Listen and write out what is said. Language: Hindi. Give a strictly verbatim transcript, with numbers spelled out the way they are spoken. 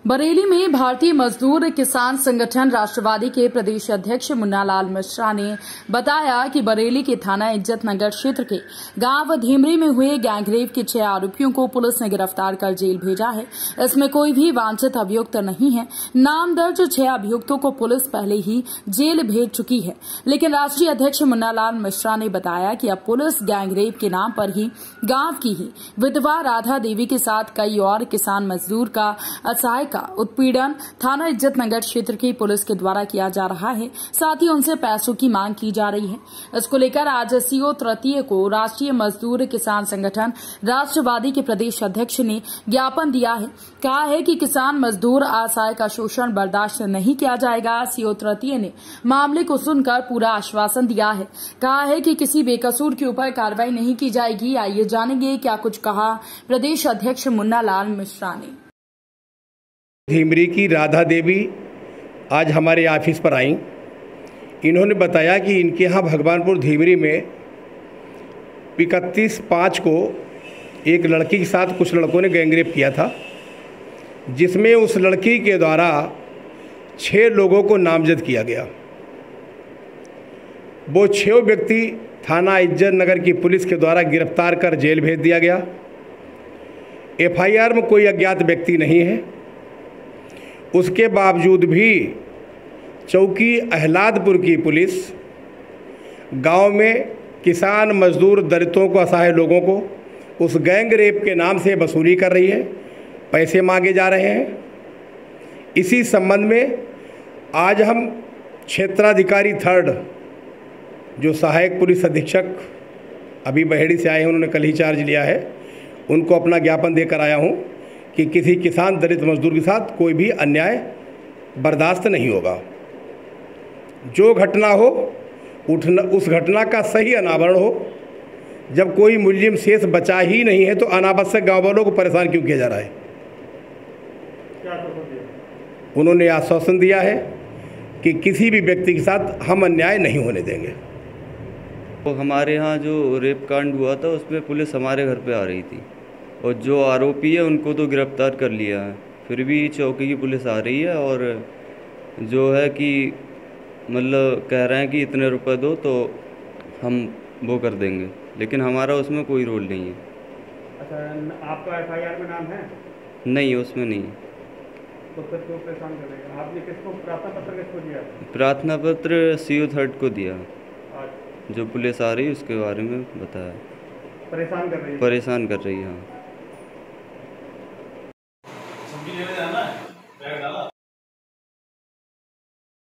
बरेली में भारतीय मजदूर किसान संगठन राष्ट्रवादी के प्रदेश अध्यक्ष मुन्नालाल मिश्रा ने बताया कि बरेली के थाना इज्जत नगर क्षेत्र के गांव धीमरी में हुए गैंगरेप के छह आरोपियों को पुलिस ने गिरफ्तार कर जेल भेजा है। इसमें कोई भी वांछित अभियुक्त नहीं है। नाम दर्ज छह अभियुक्तों को पुलिस पहले ही जेल भेज चुकी है, लेकिन राष्ट्रीय अध्यक्ष मुन्नालाल मिश्रा ने बताया कि अब पुलिस गैंगरेप के नाम पर ही गांव की ही विधवा राधा देवी के साथ कई और किसान मजदूर का असहाय का उत्पीड़न थाना इज्जत नगर क्षेत्र की पुलिस के द्वारा किया जा रहा है। साथ ही उनसे पैसों की मांग की जा रही है। इसको लेकर आज सीओ तृतीय को राष्ट्रीय मजदूर किसान संगठन राष्ट्रवादी के प्रदेश अध्यक्ष ने ज्ञापन दिया है। कहा है कि किसान मजदूर असहाय का शोषण बर्दाश्त नहीं किया जाएगा। सीओ तृतीय ने मामले को सुनकर पूरा आश्वासन दिया है। कहा है कि किसी बेकसूर के ऊपर कार्रवाई नहीं की जाएगी। आइए जानेंगे क्या कुछ कहा प्रदेश अध्यक्ष मुन्नालाल मिश्रा ने। धीमरी की राधा देवी आज हमारे ऑफिस पर आई। इन्होंने बताया कि इनके यहाँ भगवानपुर धीमरी में इकतीस पाँच को एक लड़की के साथ कुछ लड़कों ने गैंगरेप किया था, जिसमें उस लड़की के द्वारा छः लोगों को नामजद किया गया। वो छः व्यक्ति थाना इज्जत नगर की पुलिस के द्वारा गिरफ्तार कर जेल भेज दिया गया। एफ आई आर में कोई अज्ञात व्यक्ति नहीं है। उसके बावजूद भी चौकी अहलादपुर की पुलिस गांव में किसान मजदूर दलितों को असहाय लोगों को उस गैंग रेप के नाम से वसूली कर रही है, पैसे मांगे जा रहे हैं। इसी संबंध में आज हम क्षेत्राधिकारी थर्ड जो सहायक पुलिस अधीक्षक अभी बहेड़ी से आए हैं, उन्होंने कल ही चार्ज लिया है, उनको अपना ज्ञापन देकर आया हूं कि किसी किसान दलित मजदूर के साथ कोई भी अन्याय बर्दाश्त नहीं होगा। जो घटना हो उठना उस घटना का सही अनावरण हो। जब कोई मुलजिम शेष बचा ही नहीं है तो अनावश्यक गाँव वालों को परेशान क्यों किया जा रहा है। उन्होंने आश्वासन दिया है कि किसी भी व्यक्ति के साथ हम अन्याय नहीं होने देंगे। तो हमारे यहाँ जो रेप कांड हुआ था उसमें पुलिस हमारे घर पे आ रही थी और जो आरोपी है उनको तो गिरफ्तार कर लिया है, फिर भी चौकी की पुलिस आ रही है और जो है कि मतलब कह रहे हैं कि इतने रुपए दो तो हम वो कर देंगे, लेकिन हमारा उसमें कोई रोल नहीं है। अच्छा, आपका एफ आई आर में नाम है? नहीं, उसमें नहीं। तो फिर क्यों परेशान कर रहे हैं? आपने किसको प्रार्थना पत्र किसको दिया? प्रार्थना पत्र सीओ थर्ड को दिया। जो पुलिस आ रही है उसके बारे में बताया। परेशान कर रही है? परेशान कर रही है, हाँ।